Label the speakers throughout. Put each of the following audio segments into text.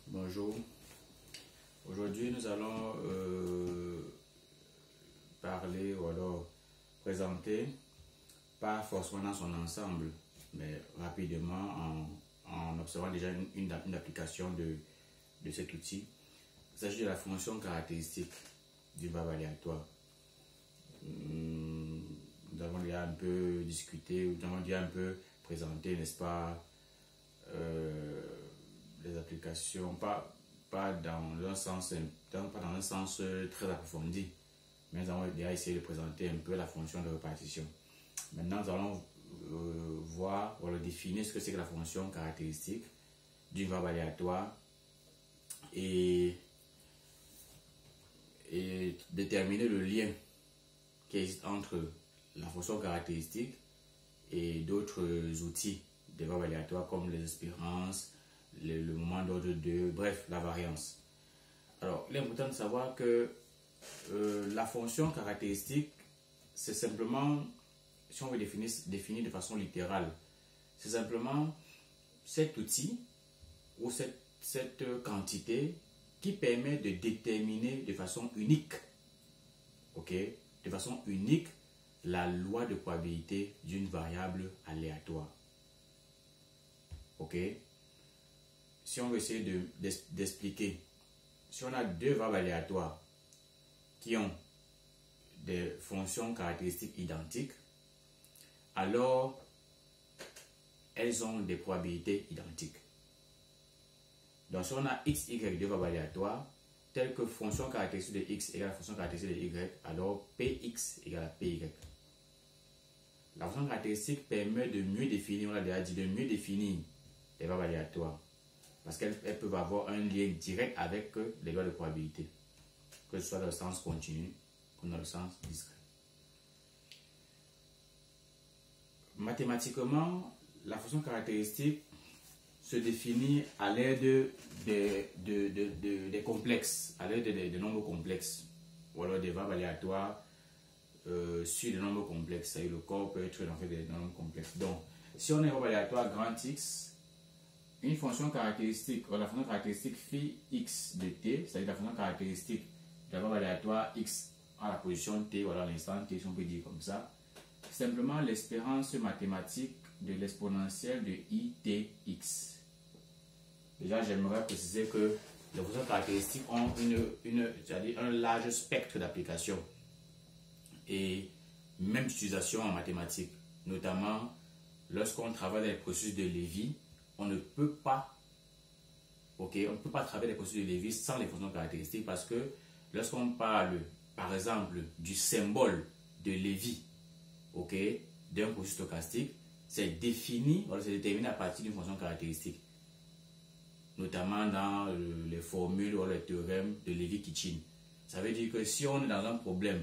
Speaker 1: Bonjour. Aujourd'hui, nous allons parler ou alors présenter, pas forcément dans son ensemble, mais rapidement en observant déjà une application de cet outil. Il s'agit de la fonction caractéristique du verbe aléatoire. Nous avons déjà un peu discuté, nous avons déjà un peu présenté, n'est-ce pas, les applications, pas dans un sens très approfondi, mais nous avons déjà essayé de présenter un peu la fonction de répartition. Maintenant, nous allons voir ou définir ce que c'est que la fonction caractéristique du verbe aléatoire et déterminer le lien qui existe entre la fonction caractéristique et d'autres outils des verbes aléatoires comme les espérances, le moment d'ordre 2, bref, la variance. Alors, il est important de savoir que la fonction caractéristique, c'est simplement, si on veut définir de façon littérale, c'est simplement cet outil ou cette quantité qui permet de déterminer de façon unique, de façon unique, la loi de probabilité d'une variable aléatoire. Si on veut essayer d'expliquer, si on a deux variables aléatoires qui ont des fonctions caractéristiques identiques, alors elles ont des probabilités identiques. Donc si on a x, y, deux variables aléatoires, telles que fonction caractéristique de x égale fonction caractéristique de y, alors px égale à py. La fonction caractéristique permet de mieux définir, on l'a déjà dit, de mieux définir les variables aléatoires. Parce qu'elles peuvent avoir un lien direct avec les lois de probabilité, que ce soit dans le sens continu ou dans le sens discret. Mathématiquement, la fonction caractéristique se définit à l'aide des complexes, à l'aide des nombres complexes, ou alors des variables aléatoires sur des nombres complexes. C'est-à-dire le corps peut être en fait des nombres complexes. Donc, si on a un variable aléatoire grand X, une fonction caractéristique, la fonction caractéristique phi x de t, c'est-à-dire la fonction caractéristique de la variable aléatoire x à la position t, ou à l'instant t, si on peut dire comme ça, simplement l'espérance mathématique de l'exponentielle de itx. Déjà, j'aimerais préciser que les fonctions caractéristiques ont c'est-à-dire un large spectre d'application et même d'utilisation en mathématiques, notamment lorsqu'on travaille dans les processus de Lévy. On ne peut pas travailler les processus de Lévy sans les fonctions caractéristiques, parce que lorsqu'on parle, par exemple, du symbole de Lévy, d'un processus stochastique, c'est déterminé à partir d'une fonction caractéristique, notamment dans les formules ou les théorèmes de Lévy-Kitchin. Ça veut dire que si on est dans un problème,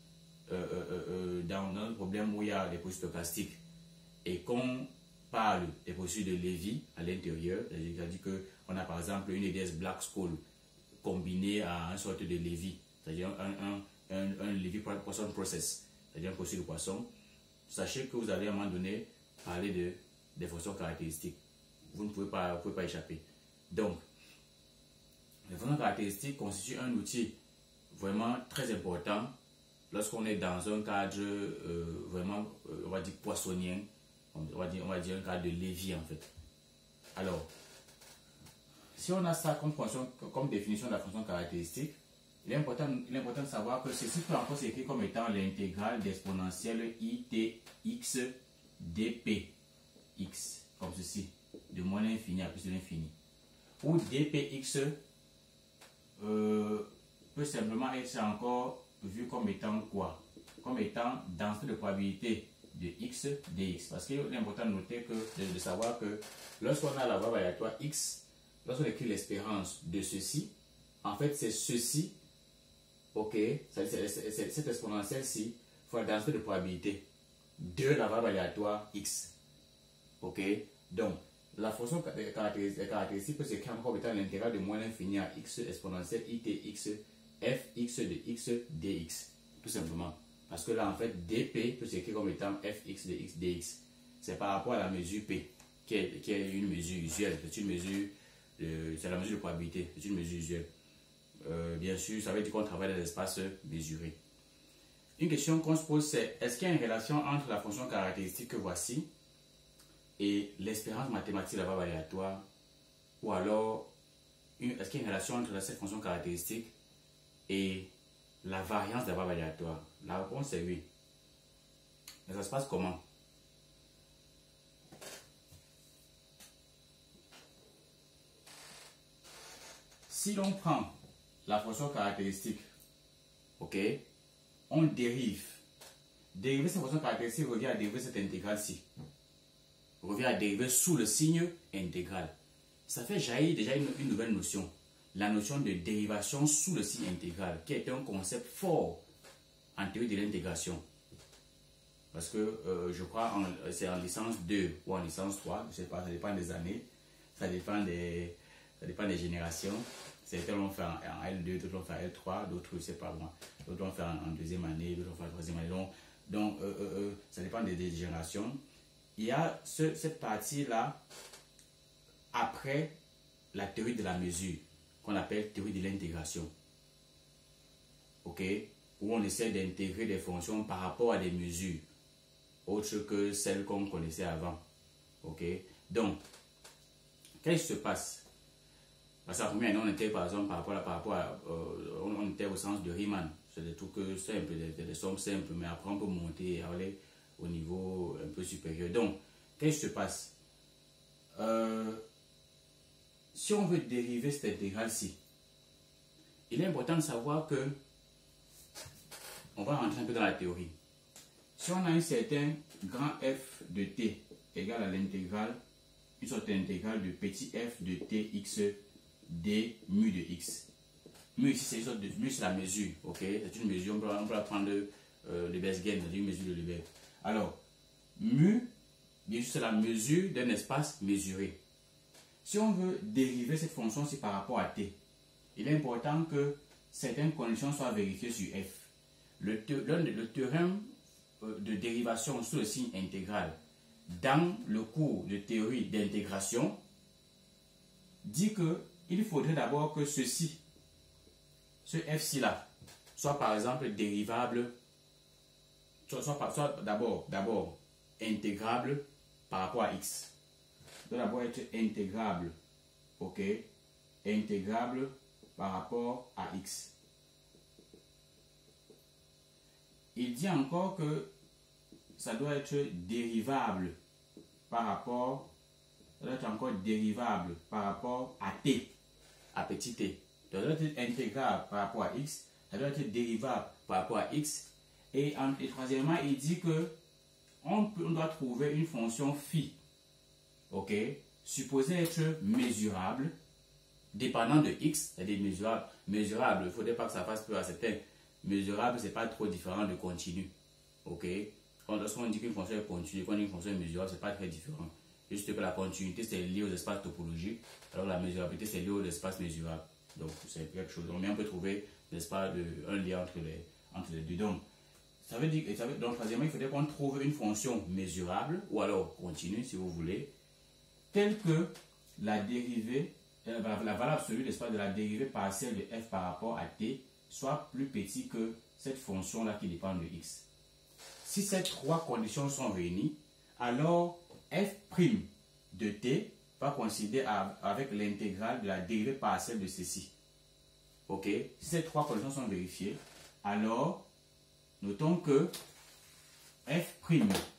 Speaker 1: où il y a des processus stochastiques et qu'on parle des processus de Lévy à l'intérieur, c'est-à-dire qu'on a par exemple une EDS Black-Scholes combinée à une sorte de Lévy, c'est-à-dire un Lévy-Poisson process, c'est-à-dire un processus de poisson. Sachez que vous allez à un moment donné parler des fonctions caractéristiques. Vous ne pouvez pas échapper. Donc, les fonctions caractéristiques constituent un outil vraiment très important lorsqu'on est dans un cadre vraiment, on va dire, poissonien. On va dire un cas de Lévy en fait. Alors, si on a ça comme définition de la fonction caractéristique, il est important de savoir que ceci peut encore s'écrire comme étant l'intégrale d'exponentielle itx dpx, comme ceci, de moins l'infini à plus de l'infini. Ou dpx peut simplement être encore vu comme étant quoi? Comme étant densité de probabilité de x dx, parce qu'il est important de noter de savoir que lorsqu'on a la variable aléatoire x, lorsqu'on écrit l'espérance de ceci, en fait c'est ceci, cette exponentielle-ci fois la densité de probabilité de la variable aléatoire x. Donc la fonction caractéristique peut s'écrire comme étant l'intégrale de moins l'infini à x exponentielle itx fx de x dx, tout simplement. Parce que là, en fait, dp peut s'écrire comme étant fx de x dx. C'est par rapport à la mesure p, qui est une mesure usuelle. C'est une mesure c'est la mesure de probabilité, c'est une mesure usuelle. Bien sûr, ça veut dire qu'on travaille dans des espaces mesurés. Une question qu'on se pose, c'est est-ce qu'il y a une relation entre la fonction caractéristique que voici et l'espérance mathématique de la variable aléatoire, ou alors est-ce qu'il y a une relation entre cette fonction caractéristique et la variance de la variable aléatoire? La réponse est oui. Mais ça se passe comment? Si l'on prend la fonction caractéristique, ok, on dérive. Dériver cette fonction caractéristique revient à dériver cette intégrale-ci. Revient à dériver sous le signe intégral. Ça fait jaillir déjà une nouvelle notion. La notion de dérivation sous le signe intégral, qui est un concept fort en théorie de l'intégration. Parce que je crois c'est en licence 2 ou en licence 3, je ne sais pas, ça dépend des années, ça dépend des générations. Certains l'ont fait en L2, d'autres l'ont fait en L3, d'autres, je ne sais pas moi, d'autres l'ont fait en deuxième année, d'autres l'ont fait en troisième année. Donc ça dépend des générations. Il y a cette partie-là après la théorie de la mesure, qu'on appelle théorie de l'intégration. Ok? Où on essaie d'intégrer des fonctions par rapport à des mesures, autres que celles qu'on connaissait avant. Ok? Donc, qu'est-ce qui se passe? Parce que on était par exemple par rapport à on était au sens de Riemann. C'est des trucs simples, des sommes simples, mais après on peut monter et aller au niveau un peu supérieur. Donc, qu'est-ce qui se passe? Si on veut dériver cette intégrale-ci, il est important de savoir que, on va rentrer un peu dans la théorie. Si on a un certain grand f de t égale à l'intégrale, une sorte d'intégrale de petit f de t x d mu de x. Mu ici, c'est une sorte de mu, c'est la mesure, ok? C'est une mesure, on peut la prendre de Besgen, c'est une mesure de Lebesgue. Alors, mu, bien sûr, c'est la mesure d'un espace mesuré. Si on veut dériver cette fonction-ci par rapport à t, il est important que certaines conditions soient vérifiées sur f. Le théorème de dérivation sous le signe intégral dans le cours de théorie d'intégration dit qu'il faudrait d'abord que ceci, ce f-ci là, soit par exemple dérivable, soit d'abord intégrable par rapport à x. Il doit d'abord être intégrable, ok, intégrable par rapport à x. Il dit encore que ça doit être dérivable par rapport, ça doit être encore dérivable par rapport à t, à petit t. Ça doit être intégrable par rapport à x, ça doit être dérivable par rapport à x. Et troisièmement, il dit que on doit trouver une fonction phi, ok, supposée être mesurable, dépendant de x, c'est-à-dire mesurable, il ne faudrait pas que ça fasse peur à certains. Mesurable, c'est pas trop différent de continu, ok. Lorsqu'on dit qu'une fonction est continue, qu'on dit qu'une fonction est mesurable, c'est pas très différent. Juste que la continuité, c'est lié aux espaces topologiques, alors la mesurabilité, c'est lié aux espaces mesurables. Donc, c'est quelque chose. Donc, on peut trouver, n'est-ce pas, un lien entre les deux. Donc, ça veut dire, donc, troisièmement, il faudrait qu'on trouve une fonction mesurable, ou alors continue, si vous voulez, telle que la dérivée, la valeur absolue, n'est-ce pas, de la dérivée partielle de f par rapport à t soit plus petit que cette fonction-là qui dépend de x. Si ces trois conditions sont réunies, alors f' de t va coïncider avec l'intégrale de la dérivée partielle de ceci. Ok? Si ces trois conditions sont vérifiées, alors notons que f'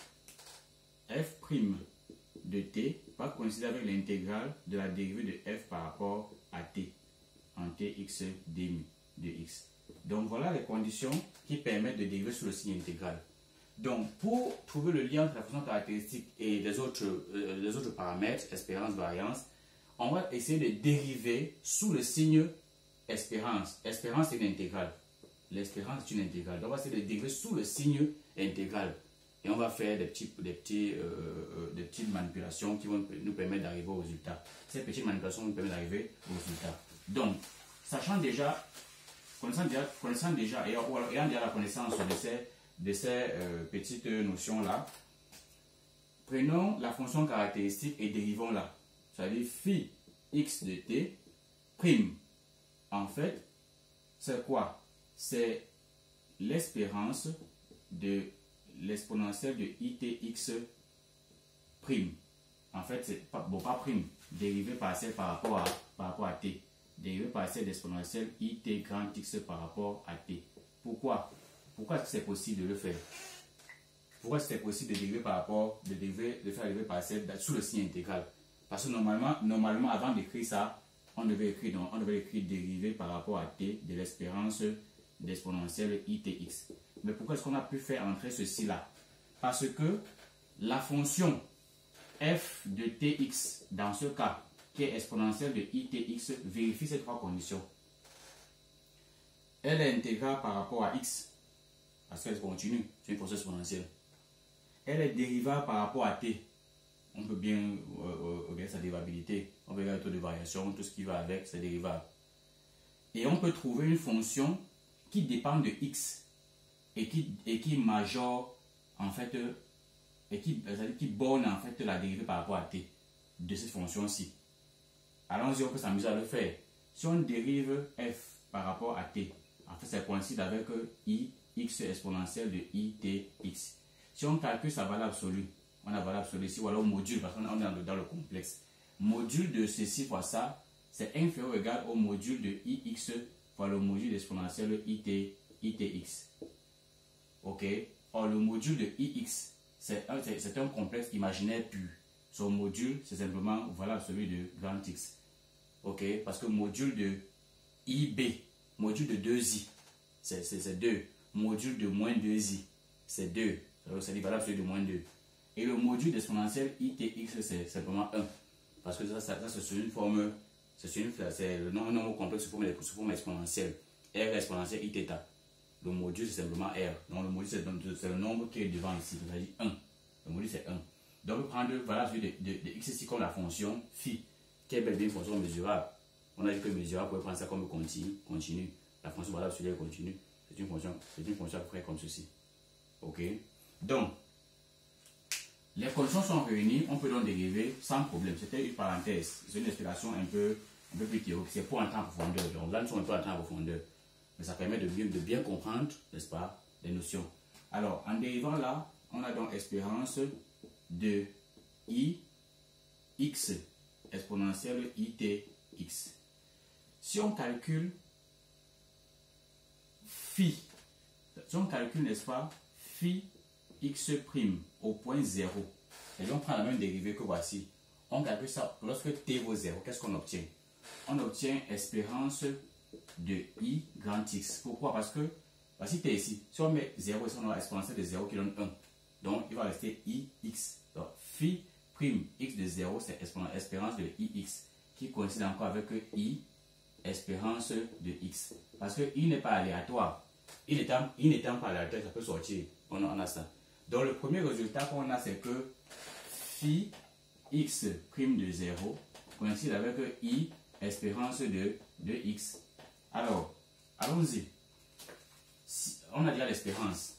Speaker 1: de t va coïncider avec l'intégrale de la dérivée de f par rapport à t en tx dmu de x. Donc voilà les conditions qui permettent de dériver sous le signe intégral. Donc pour trouver le lien entre la fonction caractéristique et les autres paramètres, espérance, variance, on va essayer de dériver sous le signe espérance. Espérance c'est une intégrale. L'espérance est une intégrale. Donc on va essayer de dériver sous le signe intégral. Et on va faire des petites manipulations qui vont nous permettre d'arriver au résultat. Ces petites manipulations nous permettent d'arriver au résultat. Donc, connaissant déjà et ayant déjà la connaissance de ces petites notions-là, prenons la fonction caractéristique et dérivons-la. C'est-à-dire phi x de t prime. En fait, c'est quoi? C'est l'espérance de l'exponentielle de itx prime. En fait, c'est pas, bon, pas prime, dérivée partielle par rapport à t. Dérivée partielle d'exponentielle it grand x par rapport à t. Pourquoi? Pourquoi est-ce que c'est possible de le faire? Pourquoi c'est possible de dériver par rapport, de faire dériver partielle sous le signe intégral? Parce que normalement avant d'écrire ça, on devait écrire dérivé par rapport à t de l'espérance d'exponentielle itx. Mais pourquoi est-ce qu'on a pu faire entrer ceci là? Parce que la fonction f de tx, dans ce cas, qui est exponentielle de itx, vérifie ces trois conditions. Elle est intégrale par rapport à x, parce qu'elle continue, c'est une fonction exponentielle. Elle est dérivable par rapport à t. On peut bien regarder sa dérivabilité, on peut regarder le taux de variation, tout ce qui va avec, c'est dérivable. Et on peut trouver une fonction qui dépend de x et qui majore en fait, et qui borne en fait la dérivée par rapport à t de cette fonction-ci. Allons-y, on peut s'amuser à le faire. Si on dérive f par rapport à t, en fait, ça coïncide avec ix exponentielle de itx. Si on calcule sa valeur absolue, on a valeur absolue ici, ou alors module, parce qu'on est dans le complexe. Module de ceci fois ça, c'est inférieur ou égal au module de ix fois le module exponentielle itx. Ok? Or, le module de ix, c'est un complexe imaginaire pur. Son module, c'est simplement valeur absolue de grand x. Ok? Parce que module de ib, module de 2i, c'est 2. Module de moins 2i, c'est 2. C'est valeur absolue de moins 2. Et le module d'exponentielle itx, c'est simplement 1. Parce que ça c'est sur une forme, c'est le nombre complexe sous forme exponentielle. R exponentielle iθ. Le module, c'est simplement R. Donc, le module, c'est le nombre qui est devant ici. C'est-à-dire 1. Le module, c'est 1. Donc, on peut prendre valeur absolue de x ici comme la fonction phi, qui est bel et bien une fonction mesurable. On a dit que mesurable, on peut prendre ça comme continu. La fonction valeur absolue est continue. C'est une fonction à peu près comme ceci. Ok? Donc, les conditions sont réunies, on peut donc dériver sans problème. C'était une parenthèse. C'est une explication un peu plus théorique. C'est pour entrer en profondeur. Donc là, nous sommes un peu entrés en profondeur. Mais ça permet de bien comprendre, n'est-ce pas, les notions. Alors, en dérivant là, on a donc espérance de ix exponentielle itx. Si on calcule phi, n'est-ce pas, phi x' au point 0, et on prend la même dérivée que voici. On calcule ça lorsque t vaut 0. Qu'est-ce qu'on obtient? On obtient espérance de i grand x. Pourquoi? Parce que voici t ici. Si on met 0 ici, on aura exponentielle de 0 qui donne 1. Donc il va rester ix. Donc phi prime x de 0, c'est espérance de ix qui coïncide encore avec i espérance de x. Parce que i n'est pas aléatoire. I n'étant pas aléatoire, ça peut sortir. On a ça. Donc le premier résultat qu'on a, c'est que phi x' de 0 coïncide avec i espérance de x. Alors, allons-y. On a déjà l'espérance.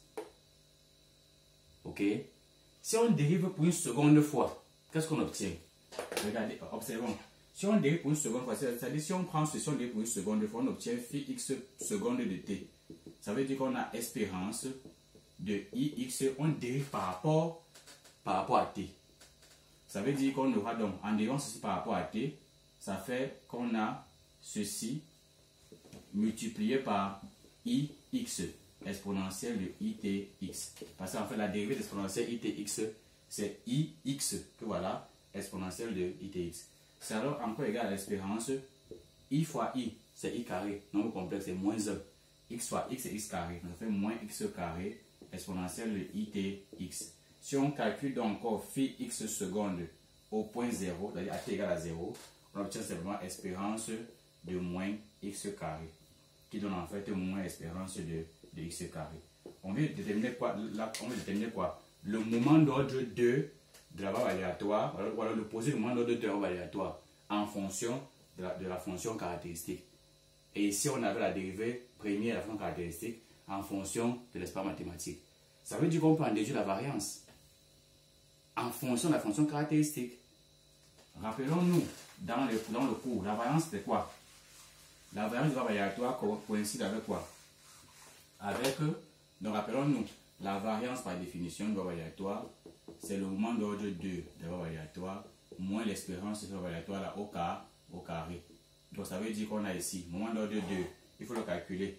Speaker 1: Ok? Si on dérive pour une seconde fois, qu'est-ce qu'on obtient? Regardez, observons. Si on dérive pour une seconde fois, c'est-à-dire si on prend ceci, on dérive pour une seconde fois, on obtient phi x seconde de t. Ça veut dire qu'on a espérance de ix, on dérive par rapport à t. Ça veut dire qu'on aura donc, en dérivant ceci par rapport à t, ça fait qu'on a ceci multiplié par ix exponentielle de itx. Parce qu'en fait, la dérivée d'exponentielle itx, c'est ix, que voilà, exponentielle de itx. C'est alors encore égal à l'espérance i fois i, c'est i carré, nombre complexe, c'est moins 1. X fois x, c'est x carré, donc ça fait moins x carré, exponentielle de itx. Si on calcule donc encore phi x seconde au point 0, c'est-à-dire à t égale à 0, on obtient simplement espérance de moins x carré, qui donne en fait moins espérance de x carré. On veut déterminer quoi? Là, on veut déterminer quoi? Le moment d'ordre 2 de la variable aléatoire, ou alors l'opposé du moment d'ordre 2 de la variable aléatoire en fonction de la fonction caractéristique. Et ici, on avait la dérivée première de la fonction caractéristique en fonction de l'espace mathématique. Ça veut dire qu'on peut en déduire la variance en fonction de la fonction caractéristique. Rappelons-nous, dans le cours. La variance, c'est quoi? La variance du variable aléatoire coïncide avec quoi? Avec, donc rappelons-nous, la variance par définition du variable aléatoire, c'est le moment d'ordre 2 du variable aléatoire moins l'espérance du variable aléatoire là, au carré. Donc ça veut dire qu'on a ici, moment d'ordre 2, il faut le calculer.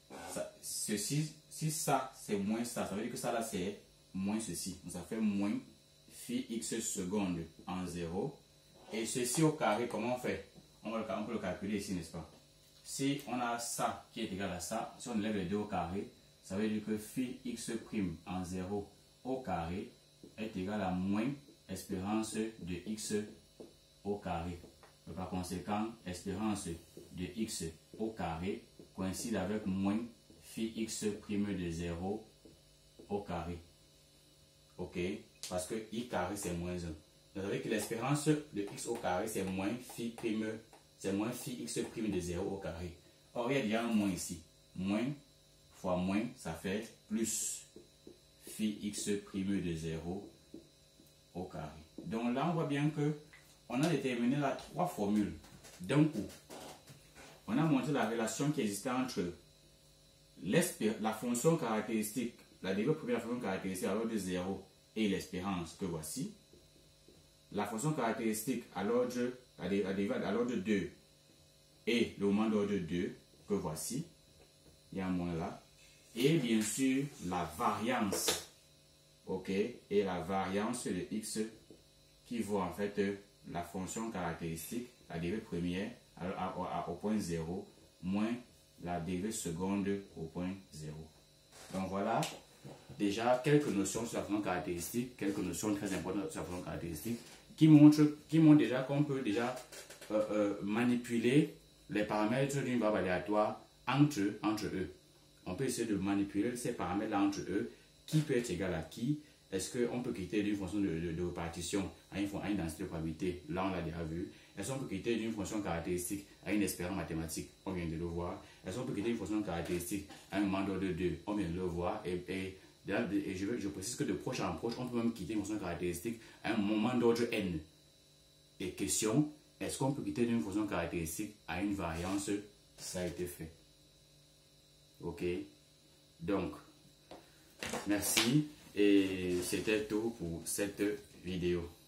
Speaker 1: Ceci, si ça c'est moins ça veut dire que ça là c'est moins ceci. Donc ça fait moins phi x seconde en 0. Et ceci au carré, comment on fait? On peut le calculer ici, n'est-ce pas? Si on a ça qui est égal à ça, si on élève les deux au carré, ça veut dire que phi x' en 0 au carré est égal à moins espérance de x au carré. Et par conséquent, espérance de x au carré coïncide avec moins phi x' de 0 au carré. Ok? Parce que i carré c'est moins 1. Donc, ça veut dire que l'espérance de x au carré c'est moins phi x' de 0 au carré. Or, il y a déjà un moins ici. Moins fois moins, ça fait plus phi x' de 0 au carré. Donc là, on voit bien que on a déterminé là 3 formules d'un coup. On a montré la relation qui existait entre la fonction caractéristique, la dérivée première de la fonction caractéristique à l'ordre de 0 et l'espérance que voici. La fonction caractéristique à l'ordre, la dérivée à l'ordre 2 et le moment d'ordre 2 que voici. Il y a un moins là. Et bien sûr, la variance. Ok, et la variance de x qui vaut en fait la fonction caractéristique, la dérivée première au point 0 moins la dérivée seconde au point 0. Donc voilà déjà quelques notions sur la fonction caractéristique, quelques notions très importantes sur la fonction caractéristique qui montrent déjà qu'on peut déjà manipuler les paramètres d'une variable aléatoire entre eux. On peut essayer de manipuler ces paramètres entre eux. Qui peut être égal à qui? Est-ce qu'on peut quitter d'une fonction de répartition à une densité de probabilité? Là, on l'a déjà vu. Est-ce qu'on peut quitter d'une fonction caractéristique à une espérance mathématique? On vient de le voir. Est-ce qu'on peut quitter une fonction caractéristique à un moment d'ordre 2? On vient de le voir. Et je précise que de proche en proche, on peut même quitter une fonction caractéristique à un moment d'ordre n. Et question, est-ce qu'on peut quitter d'une fonction caractéristique à une variance? Ça a été fait. Ok? Donc, merci et c'était tout pour cette vidéo.